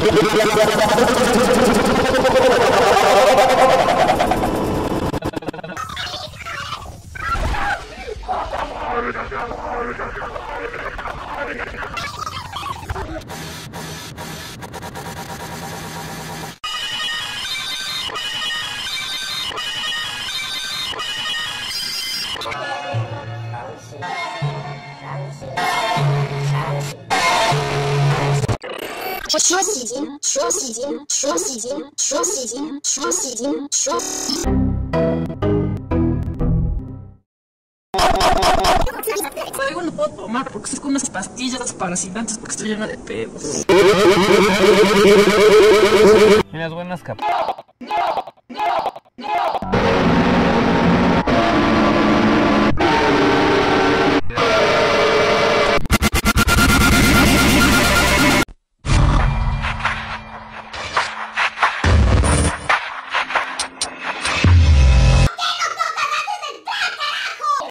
说洗精，说洗精，说洗精，说洗精，说洗精，说。 Luego no puedo tomar porque es con unas pastillas desparasitantes porque estoy llena de pedos. Y las buenas capas.